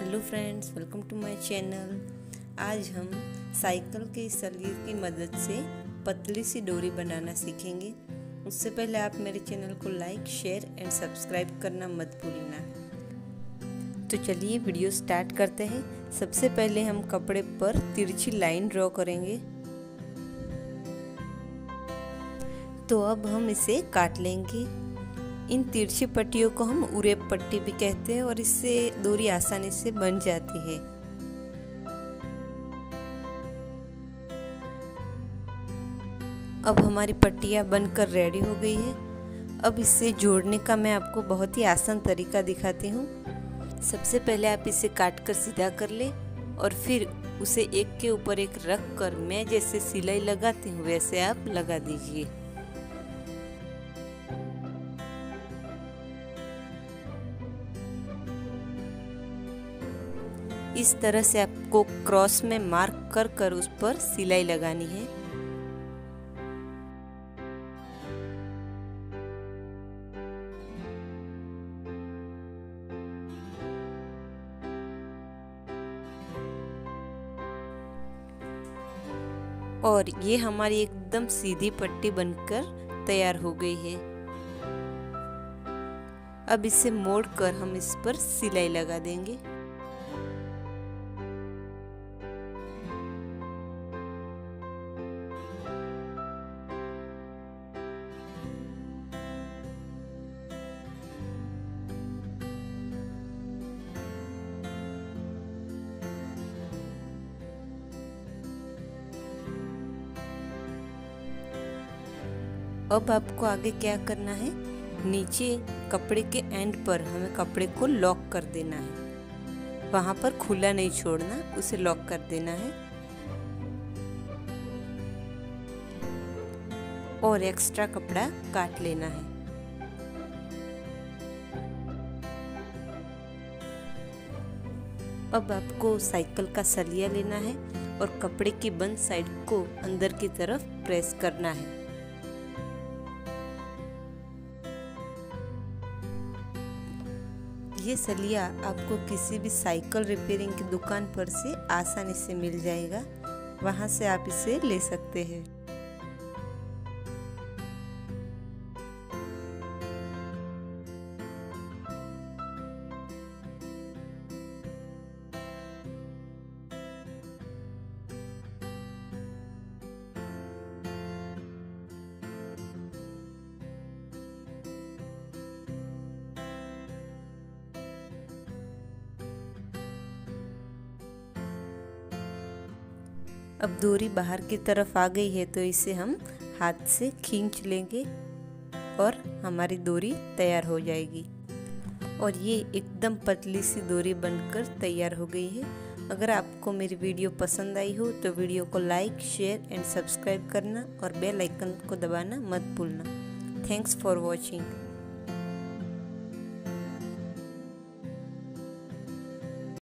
Hello friends, welcome to my channel. आज हम cycle के सलिए की मदद से पतली सी डोरी बनाना सीखेंगे। उससे पहले आप मेरे चैनल को लाइक, शेयर एंड सब्सक्राइब करना मत भूलना। तो चलिए वीडियो स्टार्ट करते हैं। सबसे पहले हम कपड़े पर तिरछी लाइन ड्रॉ करेंगे। तो अब हम इसे काट लेंगे। इन तिरछी पट्टियों को हम उरेब पट्टी भी कहते हैं और इससे डोरी आसानी से बन जाती है। अब हमारी पट्टियाँ बनकर रेडी हो गई है। अब इसे जोड़ने का मैं आपको बहुत ही आसान तरीका दिखाती हूँ। सबसे पहले आप इसे काट कर सीधा कर ले और फिर उसे एक के ऊपर एक रख कर मैं जैसे सिलाई लगाती हूँ वैसे आप लगा दीजिए। इस तरह से आपको क्रॉस में मार्क कर कर उस पर सिलाई लगानी है। और ये हमारी एकदम सीधी पट्टी बनकर तैयार हो गई है। अब इसे मोड़कर हम इस पर सिलाई लगा देंगे। अब आपको आगे क्या करना है, नीचे कपड़े के एंड पर हमें कपड़े को लॉक कर देना है। वहां पर खुला नहीं छोड़ना, उसे लॉक कर देना है। और एक्स्ट्रा कपड़ा काट लेना है। अब आपको साइकिल का सलिया लेना है और कपड़े की बंद साइड को अंदर की तरफ प्रेस करना है। ये सलिया आपको किसी भी साइकिल रिपेयरिंग की दुकान पर से आसानी से मिल जाएगा, वहां से आप इसे ले सकते हैं। अब डोरी बाहर की तरफ आ गई है तो इसे हम हाथ से खींच लेंगे और हमारी डोरी तैयार हो जाएगी। और ये एकदम पतली सी डोरी बनकर तैयार हो गई है। अगर आपको मेरी वीडियो पसंद आई हो तो वीडियो को लाइक, शेयर एंड सब्सक्राइब करना और बेल आइकन को दबाना मत भूलना। Thanks for watching.